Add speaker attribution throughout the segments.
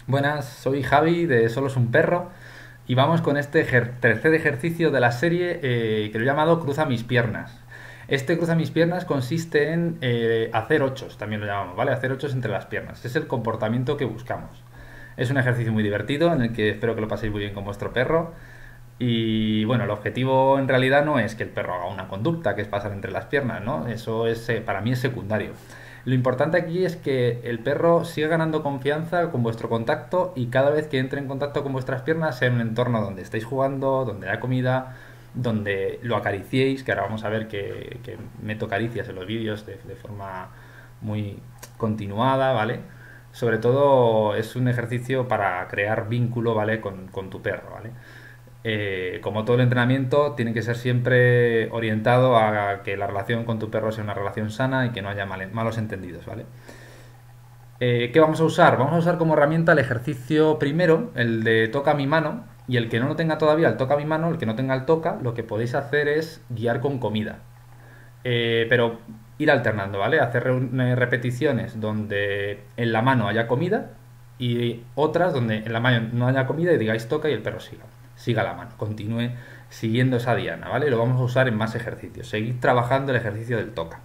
Speaker 1: Buenas, soy Javi de Solo es un perro y vamos con este tercer ejercicio de la serie que lo he llamado Cruza mis piernas. Este cruza mis piernas consiste en hacer ochos, también lo llamamos, ¿vale? Hacer ochos entre las piernas. Es el comportamiento que buscamos. Es un ejercicio muy divertido en el que espero que lo paséis muy bien con vuestro perro. Y bueno, el objetivo en realidad no es que el perro haga una conducta, que es pasar entre las piernas, ¿no? Eso es, para mí es secundario. Lo importante aquí es que el perro siga ganando confianza con vuestro contacto y cada vez que entre en contacto con vuestras piernas sea en un entorno donde estáis jugando, donde haya comida, donde lo acariciéis, que ahora vamos a ver que meto caricias en los vídeos de forma muy continuada, ¿vale? Sobre todo es un ejercicio para crear vínculo, ¿vale? Con tu perro, ¿vale? Como todo el entrenamiento, tiene que ser siempre orientado a que la relación con tu perro sea una relación sana y que no haya malos entendidos, ¿vale? ¿Qué vamos a usar? Vamos a usar como herramienta el ejercicio primero, el de toca mi mano, y el que no lo tenga todavía el toca mi mano, el que no tenga el toca, lo que podéis hacer es guiar con comida. Pero ir alternando, ¿vale? Hacer repeticiones donde en la mano haya comida y otras donde en la mano no haya comida y digáis toca y el perro siga la mano, continúe siguiendo esa diana, ¿vale? Lo vamos a usar en más ejercicios. Seguid trabajando el ejercicio del toca.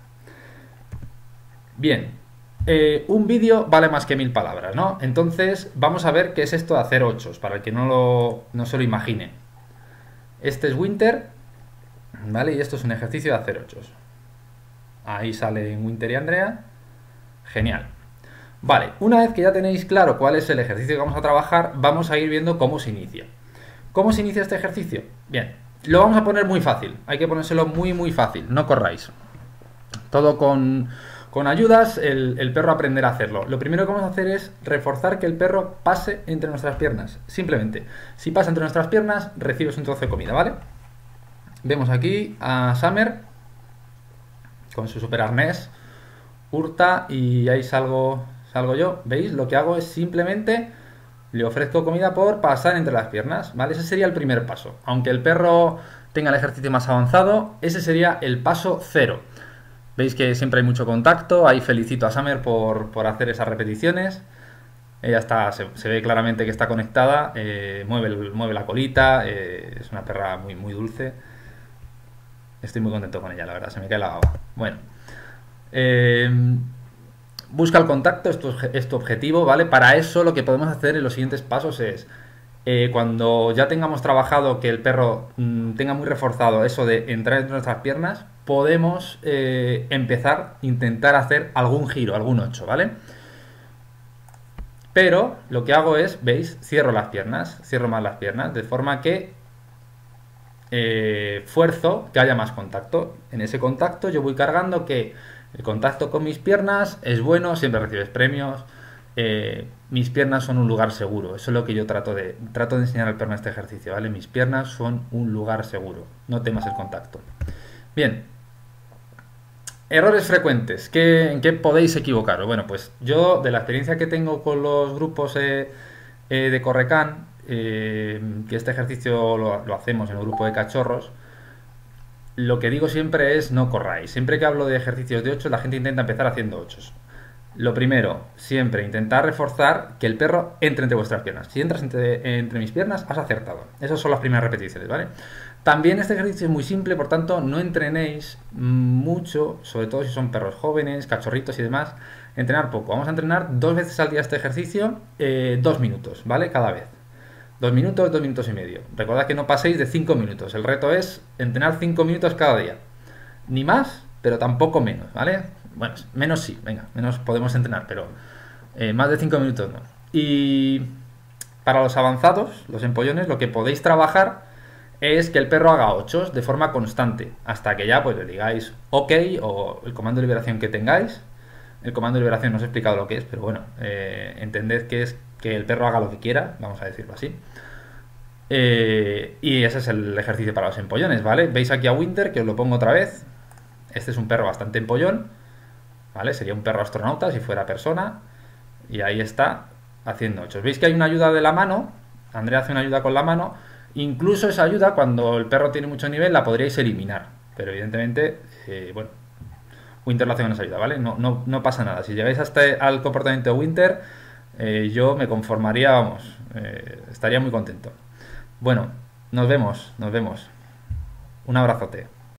Speaker 1: Bien, un vídeo vale más que 1000 palabras, ¿no? Entonces vamos a ver qué es esto de hacer ochos, para el que no se lo imagine. Este es Winter, ¿vale? Y esto es un ejercicio de hacer ochos. Ahí salen Winter y Andrea. Genial. Vale, una vez que ya tenéis claro cuál es el ejercicio que vamos a trabajar, vamos a ir viendo cómo se inicia. ¿Cómo se inicia este ejercicio? Bien, lo vamos a poner muy fácil. Hay que ponérselo muy fácil, no corráis. Todo con ayudas, el perro aprenderá a hacerlo. Lo primero que vamos a hacer es reforzar que el perro pase entre nuestras piernas. Simplemente, si pasa entre nuestras piernas, recibes un trozo de comida, ¿vale? Vemos aquí a Summer con su super arnés, hurta y ahí salgo yo. ¿Veis? Lo que hago es simplemente le ofrezco comida por pasar entre las piernas, ¿vale? Ese sería el primer paso. Aunque el perro tenga el ejercicio más avanzado, ese sería el paso cero. Veis que siempre hay mucho contacto, ahí felicito a Summer por hacer esas repeticiones. Ella se ve claramente que está conectada, mueve la colita, es una perra muy dulce. Estoy muy contento con ella, la verdad, se me cae la baba. Bueno, busca el contacto, esto es tu objetivo, ¿vale? Para eso lo que podemos hacer en los siguientes pasos es, cuando ya tengamos trabajado que el perro tenga muy reforzado eso de entrar entre nuestras piernas, podemos empezar a intentar hacer algún giro, algún 8, ¿vale? Pero lo que hago es, ¿veis? Cierro más las piernas, de forma que fuerzo que haya más contacto. En ese contacto yo voy cargando que el contacto con mis piernas es bueno, siempre recibes premios. Mis piernas son un lugar seguro. Eso es lo que yo trato de enseñar al perro en este ejercicio, ¿vale? Mis piernas son un lugar seguro. No temas el contacto. Bien. Errores frecuentes. ¿En qué podéis equivocaros? Bueno, pues yo, de la experiencia que tengo con los grupos de Correcán, que este ejercicio lo hacemos en un grupo de cachorros, lo que digo siempre es no corráis. Siempre que hablo de ejercicios de 8, la gente intenta empezar haciendo 8. Lo primero, siempre intentar reforzar que el perro entre vuestras piernas. Si entras entre mis piernas, has acertado. Esas son las primeras repeticiones, ¿vale? También este ejercicio es muy simple, por tanto, no entrenéis mucho, sobre todo si son perros jóvenes, cachorritos y demás. Entrenar poco. Vamos a entrenar 2 veces al día este ejercicio, 2 minutos, ¿vale? Cada vez. 2 minutos, 2 minutos y medio. Recordad que no paséis de 5 minutos. El reto es entrenar 5 minutos cada día. Ni más, pero tampoco menos, ¿vale? Bueno, menos sí, venga, menos podemos entrenar, pero más de 5 minutos no. Y para los avanzados, los empollones, lo que podéis trabajar es que el perro haga 8 de forma constante, hasta que ya pues le digáis OK o el comando de liberación que tengáis. El comando de liberación no os he explicado lo que es, pero bueno, entended que es que el perro haga lo que quiera, vamos a decirlo así. Y ese es el ejercicio para los empollones, ¿vale? Veis aquí a Winter, que os lo pongo otra vez. Este es un perro bastante empollón, ¿vale? Sería un perro astronauta si fuera persona. Y ahí está, haciendo 8. ¿Veis que hay una ayuda de la mano? Andrea hace una ayuda con la mano. Incluso esa ayuda, cuando el perro tiene mucho nivel, la podríais eliminar. Pero evidentemente, bueno, Winter lo hace con esa ayuda, ¿vale? No pasa nada. Si llegáis hasta al comportamiento de Winter, yo me conformaría, vamos, estaría muy contento. Bueno, nos vemos, nos vemos. Un abrazote.